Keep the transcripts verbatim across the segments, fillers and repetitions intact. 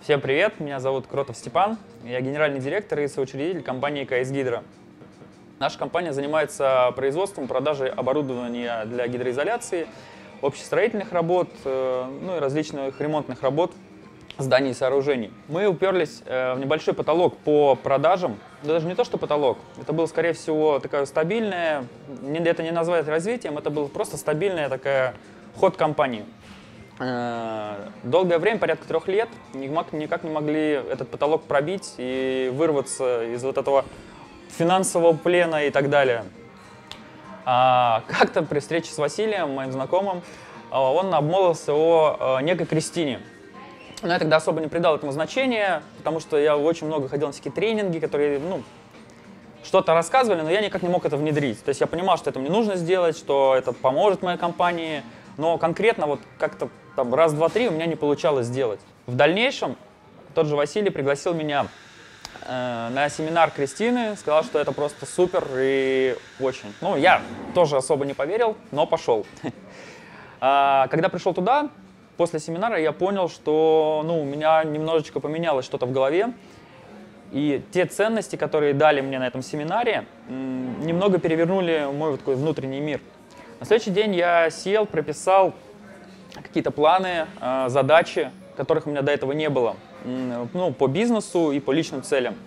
Всем привет, меня зовут Кротов Степан, я генеральный директор и соучредитель компании КС Гидро. Наша компания занимается производством, продажей оборудования для гидроизоляции, общестроительных работ, ну и различных ремонтных работ зданий и сооружений. Мы уперлись в небольшой потолок по продажам, даже не то что потолок, это было скорее всего такая стабильная, это не назвать развитием, это был просто стабильная такая ход компании. Долгое время, порядка трех лет, никак не могли этот потолок пробить и вырваться из вот этого финансового плена и так далее. А как-то при встрече с Василием, моим знакомым, он обмолвился о некой Кристине. Но я тогда особо не придал этому значения, потому что я очень много ходил на всякие тренинги, которые, ну, что-то рассказывали, но я никак не мог это внедрить. То есть я понимал, что это мне нужно сделать, что это поможет моей компании, но конкретно вот как-то там раз, два, три у меня не получалось сделать. В дальнейшем тот же Василий пригласил меня э, на семинар Кристины, сказал, что это просто супер и очень. Ну, я тоже особо не поверил, но пошел. Когда пришел туда, после семинара я понял, что ну, у меня немножечко поменялось что-то в голове. И те ценности, которые дали мне на этом семинаре, немного перевернули мой такой внутренний мир. На следующий день я сел, прописал какие-то планы, задачи, которых у меня до этого не было, ну, по бизнесу и по личным целям.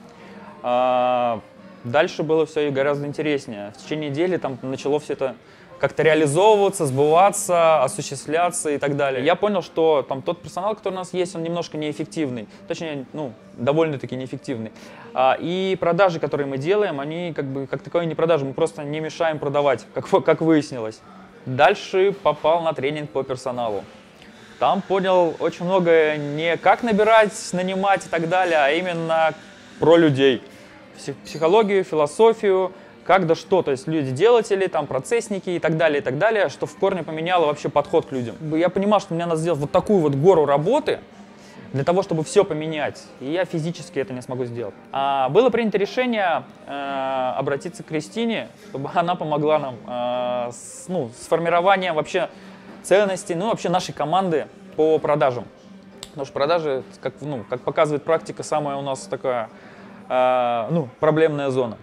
Дальше было все гораздо интереснее. В течение недели там начало все это как-то реализовываться, сбываться, осуществляться и так далее. Я понял, что там тот персонал, который у нас есть, он немножко неэффективный, точнее, ну, довольно-таки неэффективный. И продажи, которые мы делаем, они как бы как таковые не продажи, мы просто не мешаем продавать, как, как выяснилось. Дальше попал на тренинг по персоналу. Там понял очень многое не как набирать, нанимать и так далее, а именно про людей. Психологию, философию, как да что, то есть люди-делатели, там процессники и так далее, и так далее, что в корне поменяло вообще подход к людям. Я понимал, что мне надо сделать вот такую вот гору работы для того, чтобы все поменять, и я физически это не смогу сделать. А было принято решение э, обратиться к Кристине, чтобы она помогла нам э, с, ну, с формированием вообще ценностей, ну вообще нашей команды по продажам. Потому что продажи, как, ну, как показывает практика, самая у нас такая э, ну, проблемная зона.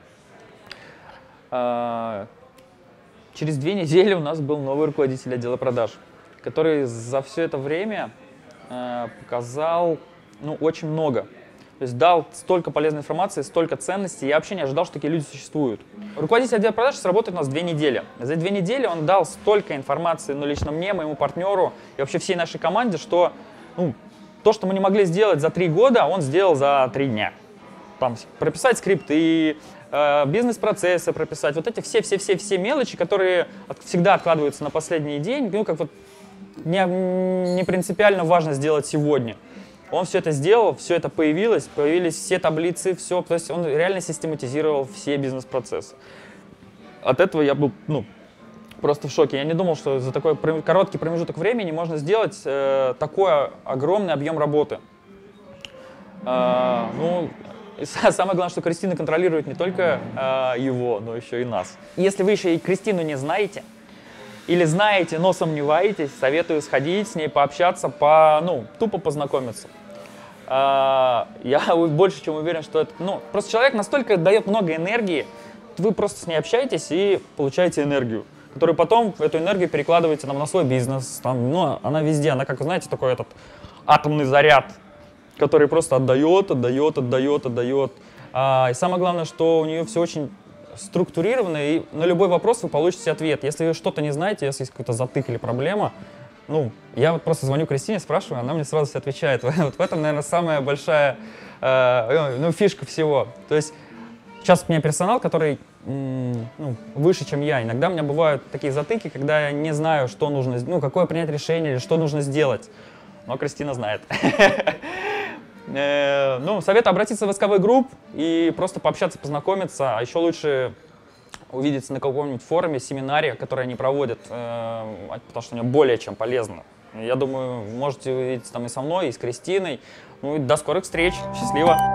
Через две недели у нас был новый руководитель отдела продаж, который за все это время э, показал ну, очень много. То есть дал столько полезной информации, столько ценностей. Я вообще не ожидал, что такие люди существуют. Руководитель отдела продаж работает у нас две недели. За две недели он дал столько информации, ну, лично мне, моему партнеру и вообще всей нашей команде, что ну, то, что мы не могли сделать за три года, он сделал за три дня. Там, прописать скрипты, бизнес-процессы прописать, вот эти все-все-все-все мелочи, которые от, всегда откладываются на последний день, ну, как вот не, не принципиально важно сделать сегодня. Он все это сделал, все это появилось, появились все таблицы, все, то есть он реально систематизировал все бизнес-процессы. От этого я был, ну, просто в шоке. Я не думал, что за такой короткий промежуток времени можно сделать э, такой огромный объем работы. Э, ну, И самое главное, что Кристина контролирует не только э, его, но еще и нас. Если вы еще и Кристину не знаете, или знаете, но сомневаетесь, советую сходить с ней, пообщаться, по, ну, тупо познакомиться. Э, я больше чем уверен, что это... Ну, просто человек настолько дает много энергии, вы просто с ней общаетесь и получаете энергию, которую потом, эту энергию перекладываете там, на свой бизнес. Там, ну, она везде, она, как вы знаете, такой этот атомный заряд, который просто отдает, отдает, отдает, отдает. А, и самое главное, что у нее все очень структурировано, и на любой вопрос вы получите ответ. Если вы что-то не знаете, если есть какой-то затык или проблема, ну, я вот просто звоню Кристине, спрашиваю, она мне сразу все отвечает. Вот в этом, наверное, самая большая э, ну, фишка всего. То есть сейчас у меня персонал, который ну, выше, чем я. Иногда у меня бывают такие затыки, когда я не знаю, что нужно, ну, какое принять решение или что нужно сделать. Но Кристина знает. Ну, советую обратиться в СКВ Групп и просто пообщаться, познакомиться, а еще лучше увидеться на каком-нибудь форуме, семинаре, который они проводят, потому что мне более чем полезно. Я думаю, можете увидеться там и со мной, и с Кристиной. Ну и до скорых встреч. Счастливо!